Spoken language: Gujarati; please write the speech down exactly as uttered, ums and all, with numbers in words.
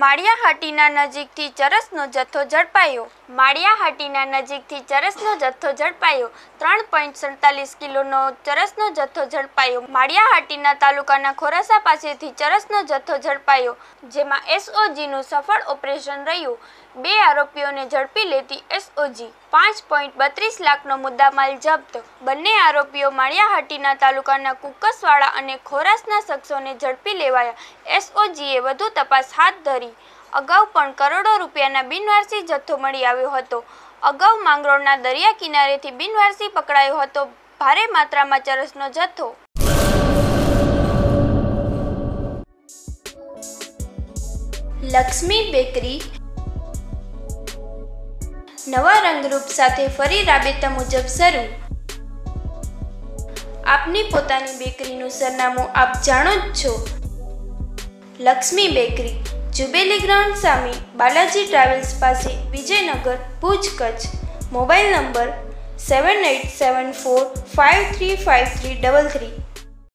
માળિયાહાટીના નજીકથી ચરસનો જથ્થો ઝડપાયો માળિયાહાટીના નજીકથી ચરસનો જથ્થો ઝડપાયો ત્રણ પોઈન્ટ સડતાલીસ કિલોનો ચરસનો જથ્થો ઝડપાયો માળિયાહાટીના તાલુકાના ખોરાસા પાસેથી ચરસનો જથ્થો ઝડપાયો, જેમાં એસઓજીનું સફળ ઓપરેશન રહ્યું। બે આરોપીઓને ઝડપી લેતી એસઓજી પાંચ પોઈન્ટ બત્રીસ લાખનો મુદ્દામાલ જપ્ત। બંને આરોપીઓ માળિયાહાટીના તાલુકાના કુકસવાડા અને ખોરાસના શખ્સોને ઝડપી લેવાયા। એસઓજીએ વધુ તપાસ હાથ ધરી। અગાઉ પણ કરોડો રૂપિયાના બિનવારસી જથ્થો મળી આવ્યો હતો। અગાઉ માંગરોળના દરિયા કિનારેથી બિનવારસી પકડાયો હતો ભારે માત્રામાં ચરસનો જથ્થો। લક્ષ્મી બેકરી નવા રંગરૂપ સાથે ફરી રાબેતા મુજબ શરૂ। આપની પોતાની બેકરીનું સરનામું આપ જાણો જ છો। લક્ષ્મી બેકરી જુબેલી ગ્રાઉન્ડ સામે બાલાજી ટ્રાવેલ્સ પાસે Vijaynagar Bhuj Kutch. Mobile number seven eight seven four five three five three double three.